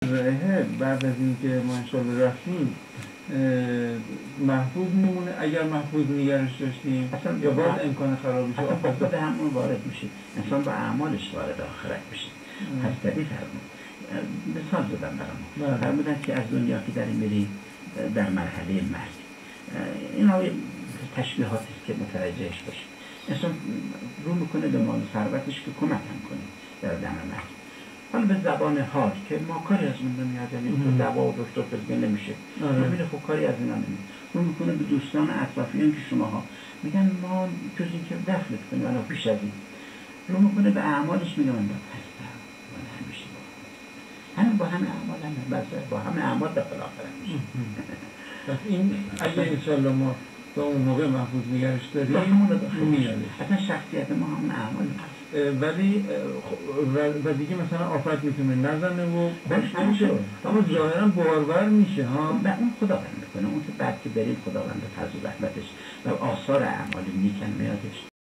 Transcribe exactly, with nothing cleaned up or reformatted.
رایحه بعد از اینکه ما انشالله رفتیم محفوظ میمونه اگر محفوظ نگرش داشتیم اصلا یا باز امکان خرابیش آفت به همون وارد میشه، انسان با اعمالش وارد آخرت میشه. پس دبی فرمون مثال زدم برامون فرمودن که از دنیا که داریم بریم در مرحله مرگ، این های تشبیهاتی که متوجهش باشه. انسان رو میکنه به مال ثروتش که کمک هم کنه در دم مرگ. حالا به زبان حال که ما کاری از اون نمیاد، یعنی دعوا و دکتر پزگه نمیشه، میبینه خب کاری از اینا نمیاد. رو میکنه به دوستان اطرافیان که شماها میگن ما جز این که دفلت کنیم الان پیش از این، رو میکنه به اعمالش میگه من با هستم من همیشه با همه با همه اعمال همه بس با همه اعمال داخل آخرت میشه. پس این اگه انشالله ما تا اون موقع محفوظ نگرش داریم میاده. اصلا شخصیت ما همون اعمال هست. ولی و دیگه مثلا آفت میتونه نزنه و بهش نمیشه، اما ظاهرا بارور میشه ها. به اون خداوند میکنه، اون که بعد که بریم خداوند فضل و رحمتش و آثار اعمال نیکن میادش.